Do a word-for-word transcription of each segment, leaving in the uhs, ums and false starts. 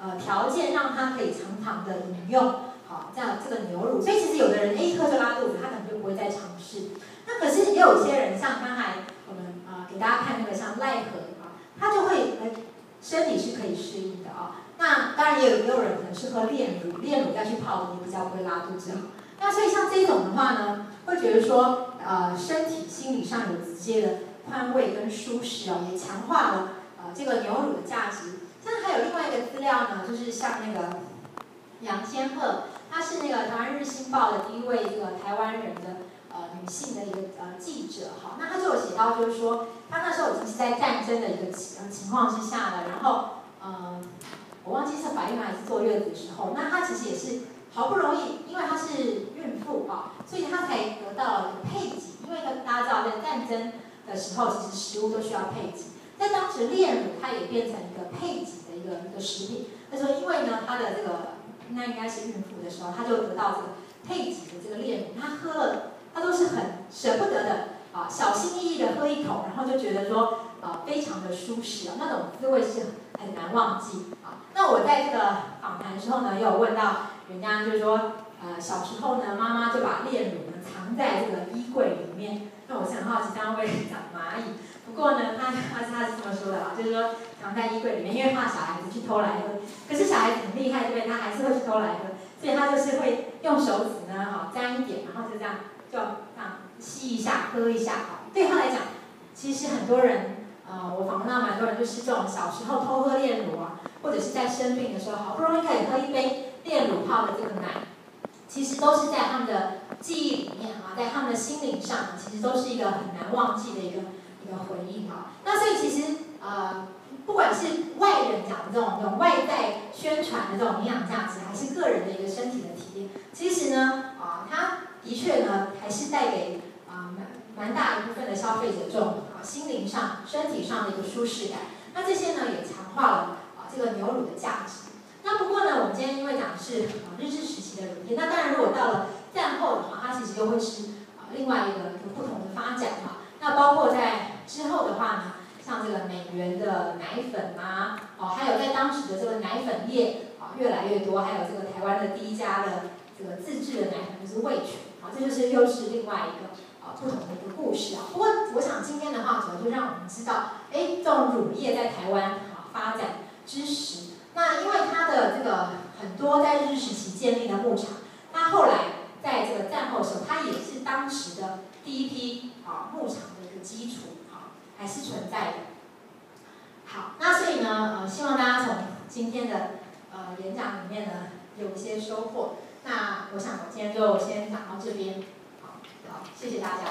呃条件让它可以常常的饮用，好，这样这个牛乳。所以其实有的人哎喝就拉肚子，他可能就不会再尝试。那可是也有一些人，像刚才我们呃给大家看那个像奈何啊，他就会呃身体是可以适应的啊。那当然也有也有人可能是喝炼乳，炼乳再去泡的也比较不会拉肚子。那所以像这种的话呢，会觉得说呃身体心理上有直接的宽慰跟舒适哦，也强化了呃这个牛乳的价值。像还有另外一个资料呢，就是像那个杨千鹤，她是那个台湾日新报的第一位这个台湾人的呃女性的一个呃记者哈。那她就有写到，就是说她那时候已经是在战争的一个情情况之下了，然后呃我忘记是怀孕还是坐月子的时候，那她其实也是好不容易，因为她是孕妇啊，所以她才得到了一个配给，因为大家知道在战争的时候，其实食物都需要配给。在当时炼乳它也变成一个配给的一个一个食品。他说因为呢，她的这个那应该是孕妇的时候，她就得到这个配给的这个炼乳，她喝了，她都是很舍不得的啊，小心翼翼的喝一口，然后就觉得说啊非常的舒适啊，那种滋味是很难忘记啊。那我在这个访谈的时候呢，也有问到人家，就是说呃小时候呢，妈妈就把炼乳呢藏在这个衣柜里面。那我是很好奇，这样会长蚂蚁。不过呢，他他他是这么说的啊，就是说藏在衣柜里面，因为怕小孩子去偷来喝。可是小孩子很厉害，对不对？他还是会去偷来喝，所以他就是会用手指呢，好沾一点，然后就这样就这样吸一下，喝一下。好，对他来讲，其实很多人，呃，我访问到蛮多人，就是这种小时候偷喝炼乳啊，或者是在生病的时候，好不容易可以喝一杯炼乳泡的这个奶，其实都是在他们的记忆里面啊，在他们的心灵上，其实都是一个很难忘记的一个。一个回应啊，那所以其实呃，不管是外人讲的这种这种外在宣传的这种营养价值，还是个人的一个身体的体验，其实呢啊，它的确呢还是带给啊蛮蛮大一部分的消费者这种啊心灵上、身体上的一个舒适感。那这些呢也强化了啊这个牛乳的价值。那不过呢，我们今天因为讲的是啊日治时期的乳业，那当然如果到了战后的话，它其实又会是啊另外一个一个不同的发展哈。那包括在之后的话呢，像这个美元的奶粉啊，哦，还有在当时的这个奶粉业啊越来越多，还有这个台湾的第一家的这个自制的奶粉就是味全，啊，这就是又是另外一个啊不同的一个故事啊。不过我想今天的话，主要就让我们知道，哎，这种乳业在台湾啊发展之时，那因为它的这个很多在日治时期建立的牧场，它后来在这个战后的时候，它也是当时的第一批啊牧场的一个基础，好，还是存在的。好，那所以呢，呃，希望大家从今天的呃演讲里面呢有一些收获。那我想我今天就先讲到这边，好，好，谢谢大家。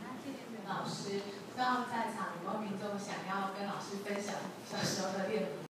老师，不知道在场有没有民众想要跟老师分享小时候的炼乳？